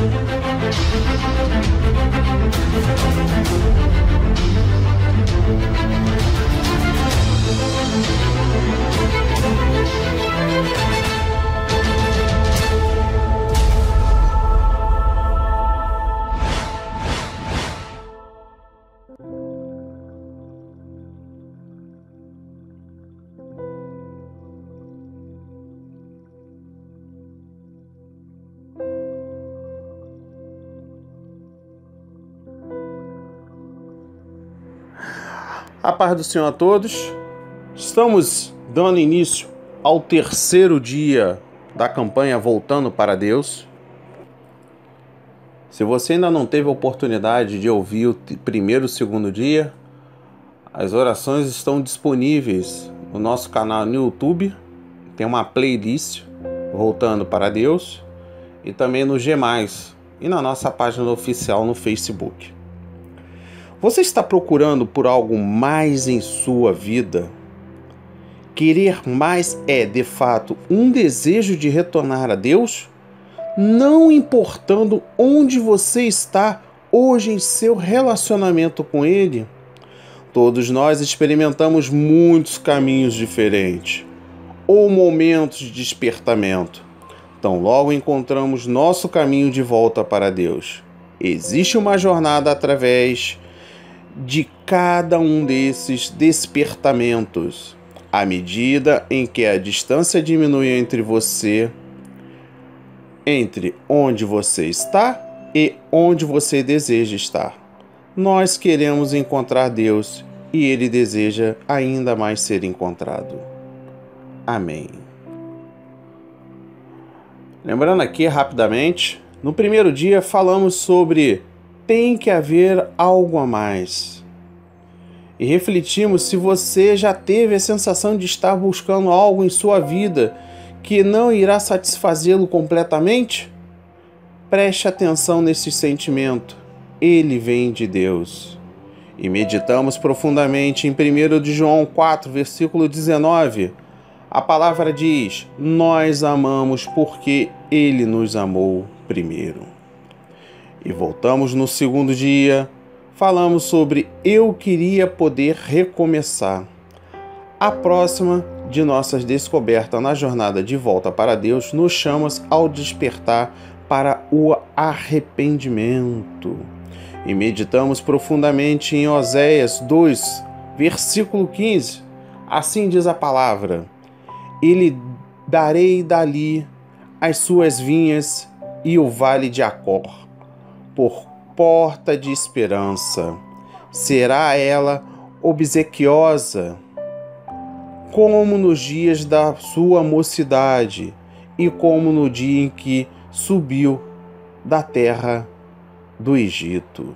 A paz do Senhor a todos. Estamos dando início ao terceiro dia da campanha Voltando para Deus. Se você ainda não teve a oportunidade de ouvir o primeiro e o segundo dia, as orações estão disponíveis no nosso canal no YouTube. Tem uma playlist Voltando para Deus e também no G+, e na nossa página oficial no Facebook. Você está procurando por algo mais em sua vida? Querer mais é, de fato, um desejo de retornar a Deus? Não importando onde você está hoje em seu relacionamento com Ele? Todos nós experimentamos muitos caminhos diferentes, ou momentos de despertamento. Então logo encontramos nosso caminho de volta para Deus. Existe uma jornada através de cada um desses despertamentos, à medida em que a distância diminui entre onde você está e onde você deseja estar. Nós queremos encontrar Deus e Ele deseja ainda mais ser encontrado. Amém. Lembrando aqui rapidamente, no primeiro dia falamos sobre tem que haver algo a mais. E refletimos se você já teve a sensação de estar buscando algo em sua vida que não irá satisfazê-lo completamente. Preste atenção nesse sentimento. Ele vem de Deus. E meditamos profundamente em 1 de João 4, versículo 19. A palavra diz: nós amamos porque Ele nos amou primeiro. E voltamos no segundo dia, falamos sobre eu queria poder recomeçar. A próxima de nossas descobertas na jornada de volta para Deus nos chama ao despertar para o arrependimento. E meditamos profundamente em Oséias 2, versículo 15. Assim diz a palavra: Ele darei dali as suas vinhas e o vale de Acor, por porta de esperança. Será ela obsequiosa, como nos dias da sua mocidade, e como no dia em que subiu da terra do Egito.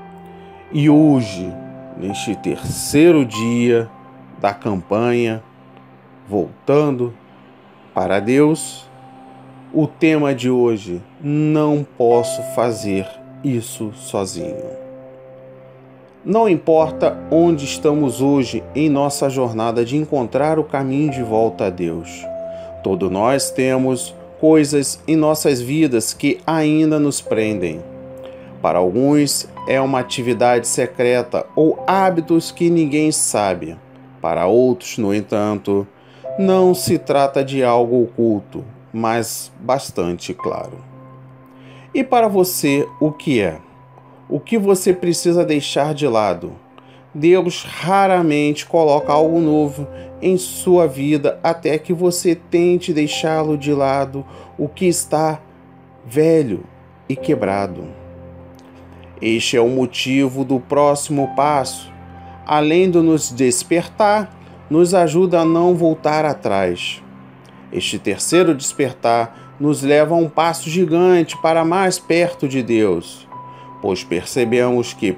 E hoje, neste terceiro dia da campanha Voltando para Deus, o tema de hoje: não posso fazer isso sozinho. Não importa onde estamos hoje em nossa jornada de encontrar o caminho de volta a Deus, todos nós temos coisas em nossas vidas que ainda nos prendem. Para alguns é uma atividade secreta ou hábitos que ninguém sabe. Para outros, no entanto, não se trata de algo oculto, mas bastante claro. E para você, o que é? O que você precisa deixar de lado? Deus raramente coloca algo novo em sua vida até que você tente deixá-lo de lado, o que está velho e quebrado. Este é o motivo do próximo passo. Além de nos despertar, nos ajuda a não voltar atrás. Este terceiro despertar nos leva a um passo gigante para mais perto de Deus, pois percebemos que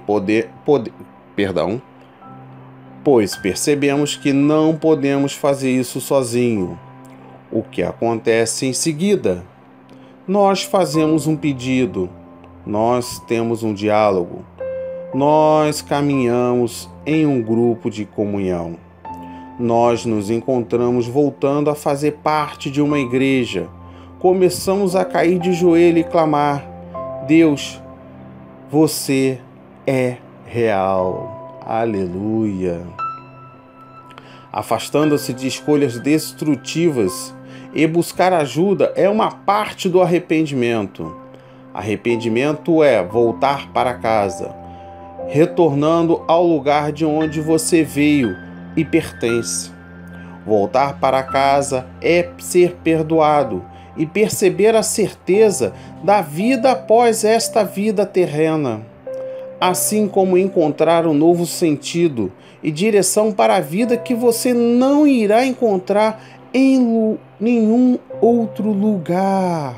não podemos fazer isso sozinho. O que acontece em seguida? Nós fazemos um pedido, nós temos um diálogo, nós caminhamos em um grupo de comunhão. Nós nos encontramos voltando a fazer parte de uma igreja. Começamos a cair de joelho e clamar: Deus, você é real. Aleluia. Afastando-se de escolhas destrutivas e buscar ajuda é uma parte do arrependimento. Arrependimento é voltar para casa, retornando ao lugar de onde você veio e pertence. Voltar para casa é ser perdoado e perceber a certeza da vida após esta vida terrena, assim como encontrar um novo sentido e direção para a vida que você não irá encontrar em nenhum outro lugar.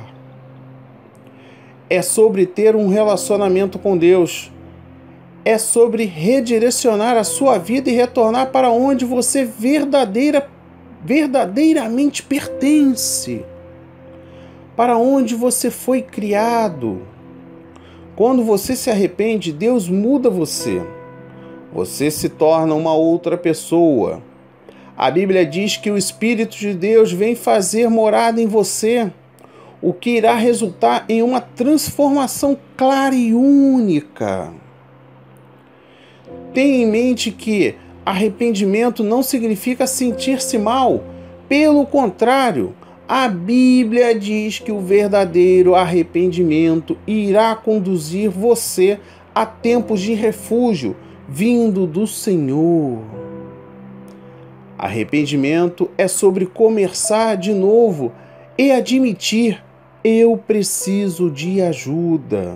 É sobre ter um relacionamento com Deus. É sobre redirecionar a sua vida e retornar para onde você verdadeiramente pertence. Para onde você foi criado. Quando você se arrepende, Deus muda você. Você se torna uma outra pessoa. A Bíblia diz que o Espírito de Deus vem fazer morada em você, o que irá resultar em uma transformação clara e única. Tenha em mente que arrependimento não significa sentir-se mal. Pelo contrário, a Bíblia diz que o verdadeiro arrependimento irá conduzir você a tempos de refúgio vindo do Senhor. Arrependimento é sobre começar de novo e admitir: eu preciso de ajuda.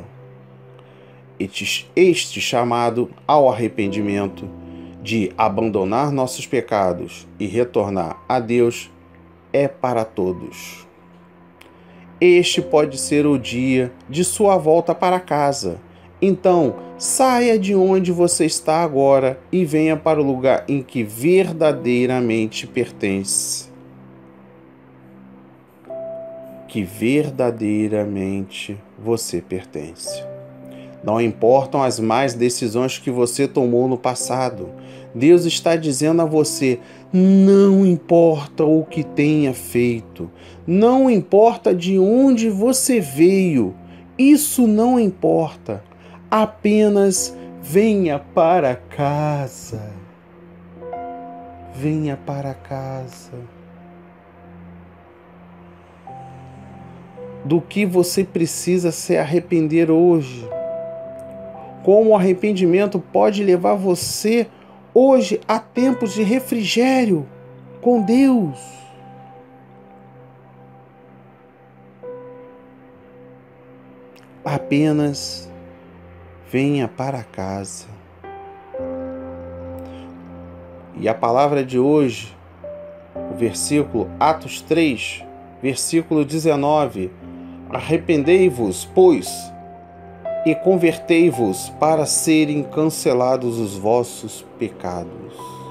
Este chamado ao arrependimento, de abandonar nossos pecados e retornar a Deus, é para todos. Este pode ser o dia de sua volta para casa. Então, saia de onde você está agora e venha para o lugar em que verdadeiramente pertence. Que verdadeiramente você pertence. Não importam as más decisões que você tomou no passado. Deus está dizendo a você: não importa o que tenha feito, não importa de onde você veio, isso não importa. Apenas venha para casa. Venha para casa. Do que você precisa se arrepender hoje? Como o arrependimento pode levar você hoje a tempos de refrigério com Deus? Apenas venha para casa. E a palavra de hoje, o versículo Atos 3, versículo 19: arrependei-vos, pois, e convertei-vos para serem cancelados os vossos pecados.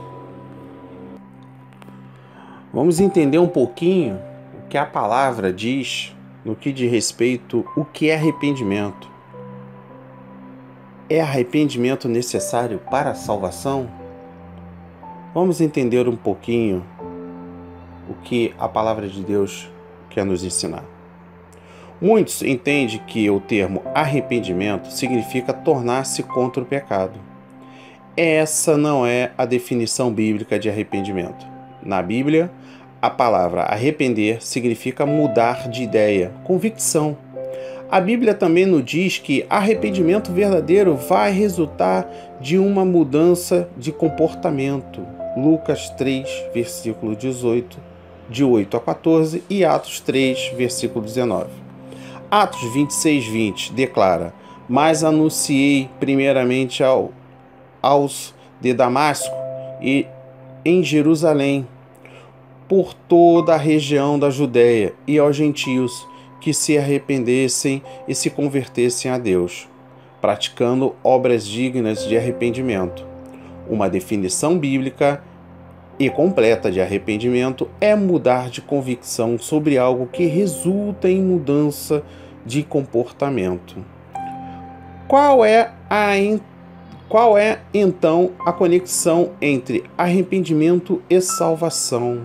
Vamos entender um pouquinho o que a palavra diz no que diz respeito ao que é arrependimento. É arrependimento necessário para a salvação? Vamos entender um pouquinho o que a palavra de Deus quer nos ensinar. Muitos entendem que o termo arrependimento significa tornar-se contra o pecado. Essa não é a definição bíblica de arrependimento. Na Bíblia, a palavra arrepender significa mudar de ideia, convicção. A Bíblia também nos diz que arrependimento verdadeiro vai resultar de uma mudança de comportamento. Lucas 3, versículo 18, de 8 a 14, e Atos 3, versículo 19. Atos 26, 20 declara: mas anunciei primeiramente aos de Damasco e em Jerusalém, por toda a região da Judéia e aos gentios, que se arrependessem e se convertessem a Deus, praticando obras dignas de arrependimento. Uma definição bíblica e completa de arrependimento é mudar de convicção sobre algo que resulta em mudança de comportamento. Qual é então a conexão entre arrependimento e salvação?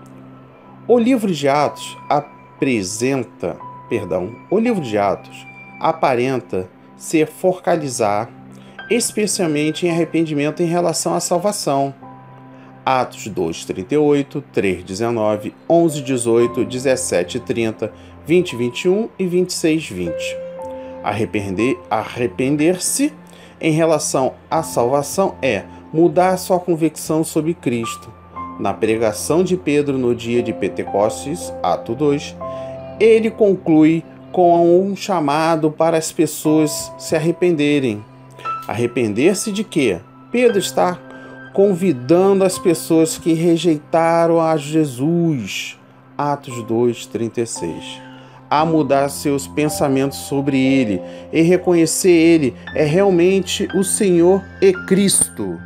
O livro de Atos aparenta se focalizar especialmente em arrependimento em relação à salvação. Atos 2:38, 3:19, 11:18, 17:30, 20:21 e 26:20. Arrepender-se em relação à salvação é mudar sua convicção sobre Cristo. Na pregação de Pedro no dia de Pentecostes, Ato 2, ele conclui com um chamado para as pessoas se arrependerem. Arrepender-se de quê? Pedro está convidando as pessoas que rejeitaram a Jesus, Atos 2:36, a mudar seus pensamentos sobre ele e reconhecer ele é realmente o Senhor e Cristo.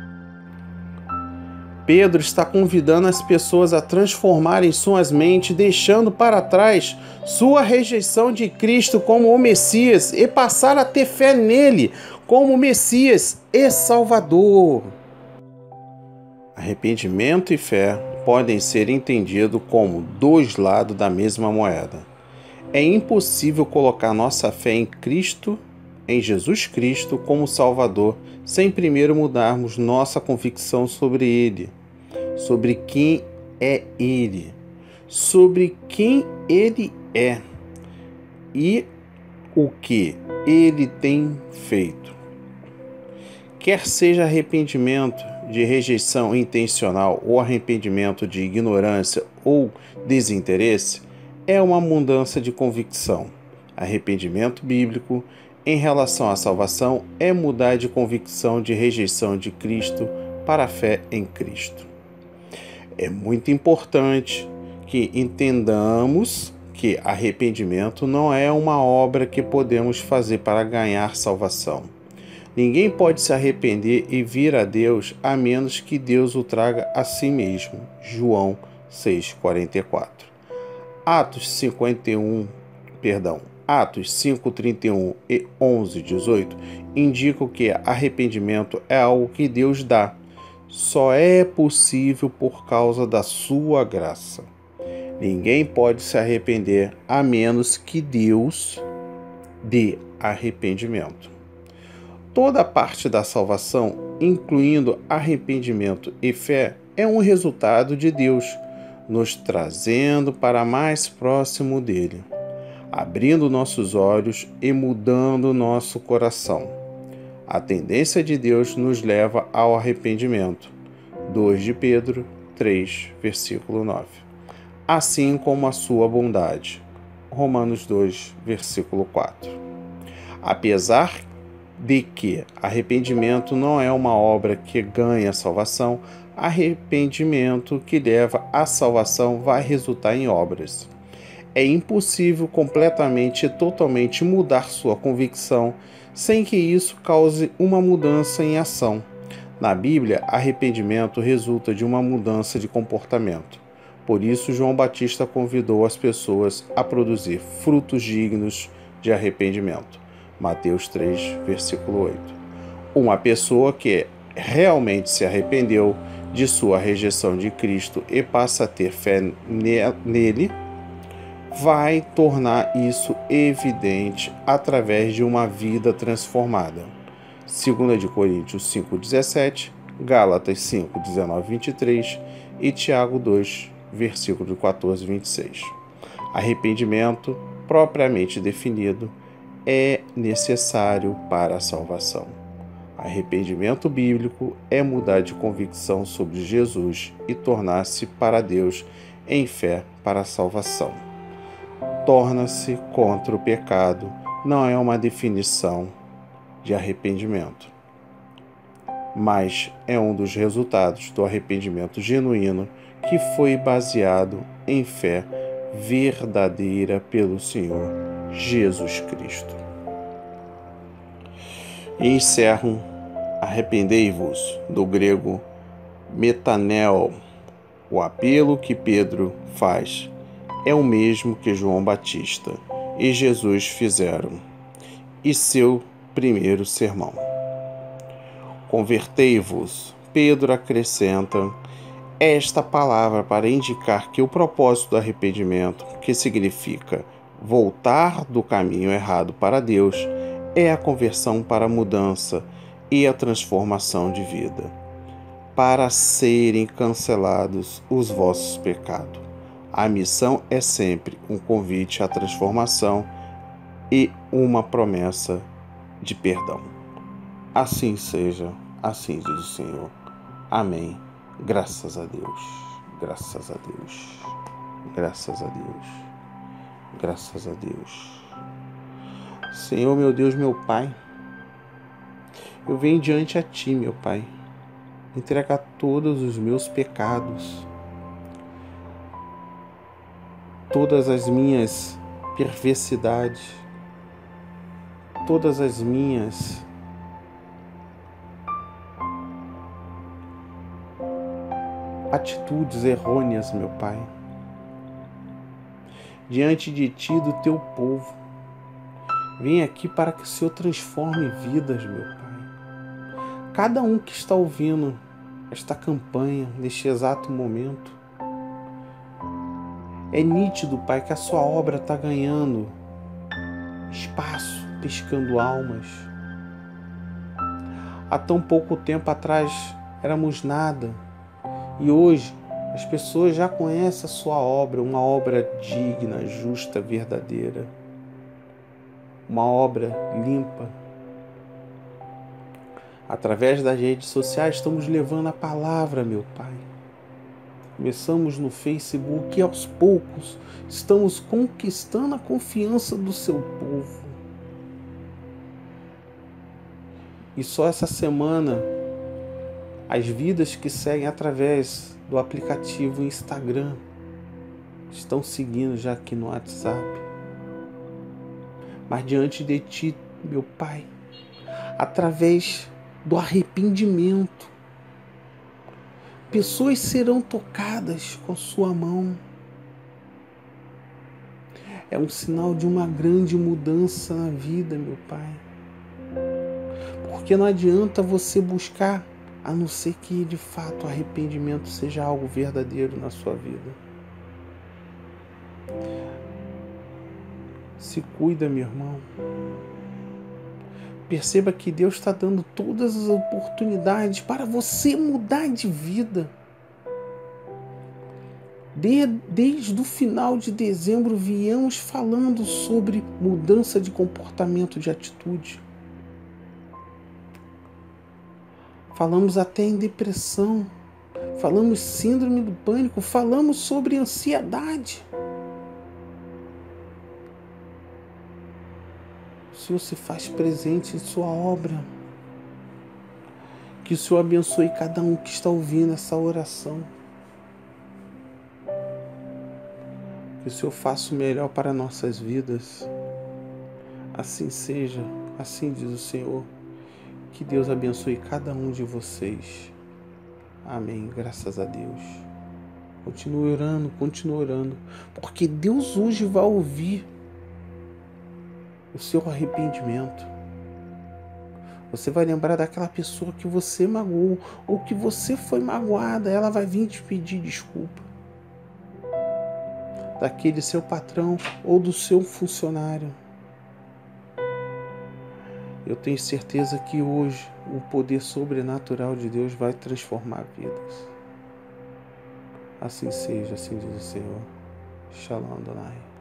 Pedro está convidando as pessoas a transformarem suas mentes, deixando para trás sua rejeição de Cristo como o Messias e passar a ter fé nele como Messias e Salvador. Arrependimento e fé podem ser entendidos como dois lados da mesma moeda. É impossível colocar nossa fé em Cristo, em Jesus Cristo, como Salvador, sem primeiro mudarmos nossa convicção sobre Ele, sobre quem é Ele, sobre quem Ele é e o que Ele tem feito. Quer seja arrependimento de rejeição intencional ou arrependimento de ignorância ou desinteresse, é uma mudança de convicção. Arrependimento bíblico em relação à salvação é mudar de convicção de rejeição de Cristo para a fé em Cristo. É muito importante que entendamos que arrependimento não é uma obra que podemos fazer para ganhar salvação. Ninguém pode se arrepender e vir a Deus a menos que Deus o traga a si mesmo. João 6:44. Atos 5:31 e 11:18 indicam que arrependimento é algo que Deus dá. Só é possível por causa da sua graça. Ninguém pode se arrepender a menos que Deus dê arrependimento. Toda parte da salvação, incluindo arrependimento e fé, é um resultado de Deus, nos trazendo para mais próximo dele, abrindo nossos olhos e mudando nosso coração. A tendência de Deus nos leva ao arrependimento. 2 de Pedro 3, versículo 9. Assim como a sua bondade. Romanos 2, versículo 4. Apesar de que arrependimento não é uma obra que ganha a salvação, arrependimento que leva à salvação vai resultar em obras. É impossível completamente e totalmente mudar sua convicção sem que isso cause uma mudança em ação. Na Bíblia, arrependimento resulta de uma mudança de comportamento. Por isso, João Batista convidou as pessoas a produzir frutos dignos de arrependimento. Mateus 3, versículo 8. Uma pessoa que realmente se arrependeu de sua rejeição de Cristo e passa a ter fé nele, vai tornar isso evidente através de uma vida transformada. 2 de Coríntios 5:17, Gálatas 5:19-23 e Tiago 2, versículo 14-26. Arrependimento, propriamente definido, é necessário para a salvação. Arrependimento bíblico é mudar de convicção sobre Jesus e tornar-se para Deus em fé para a salvação. Torna-se contra o pecado não é uma definição de arrependimento, mas é um dos resultados do arrependimento genuíno que foi baseado em fé verdadeira pelo Senhor Jesus Cristo. E encerro: arrependei-vos, do grego metaneo. O apelo que Pedro faz é o mesmo que João Batista e Jesus fizeram em seu primeiro sermão. Convertei-vos. Pedro acrescenta esta palavra para indicar que o propósito do arrependimento, que significa Voltar do caminho errado para Deus é a conversão para a mudança e a transformação de vida, para serem cancelados os vossos pecados. A missão é sempre um convite à transformação e uma promessa de perdão. Assim seja, assim diz o Senhor. Amém. Graças a Deus. Graças a Deus. Graças a Deus. Graças a Deus. Senhor, meu Deus, meu Pai, eu venho diante a Ti, meu Pai, entregar todos os meus pecados, todas as minhas perversidades, todas as minhas atitudes errôneas, meu Pai, diante de Ti, do Teu povo. Vem aqui para que o Senhor transforme vidas, meu Pai. Cada um que está ouvindo esta campanha, neste exato momento, é nítido, Pai, que a Sua obra está ganhando espaço, pescando almas. Há tão pouco tempo atrás éramos nada, e hoje as pessoas já conhecem a Sua obra, uma obra digna, justa, verdadeira. Uma obra limpa. Através das redes sociais estamos levando a palavra, meu Pai. Começamos no Facebook e aos poucos estamos conquistando a confiança do Seu povo. E só essa semana, as vidas que seguem através do aplicativo Instagram estão seguindo já aqui no WhatsApp. Mas diante de Ti, meu Pai, através do arrependimento, pessoas serão tocadas com Sua mão. É um sinal de uma grande mudança na vida, meu Pai. Porque não adianta você buscar, a não ser que de fato o arrependimento seja algo verdadeiro na sua vida. Se cuida, meu irmão. Perceba que Deus está dando todas as oportunidades para você mudar de vida. Desde o final de dezembro viemos falando sobre mudança de comportamento, de atitude. Falamos até em depressão. Falamos síndrome do pânico. Falamos sobre ansiedade. O Senhor se faz presente em Sua obra. Que o Senhor abençoe cada um que está ouvindo essa oração. Que o Senhor faça o melhor para nossas vidas. Assim seja, assim diz o Senhor. Que Deus abençoe cada um de vocês. Amém. Graças a Deus. Continue orando. Porque Deus hoje vai ouvir o seu arrependimento. Você vai lembrar daquela pessoa que você magoou ou que você foi magoada. Ela vai vir te pedir desculpa. Daquele seu patrão ou do seu funcionário. Eu tenho certeza que hoje o poder sobrenatural de Deus vai transformar vidas. Assim seja, assim diz o Senhor. Shalom Adonai.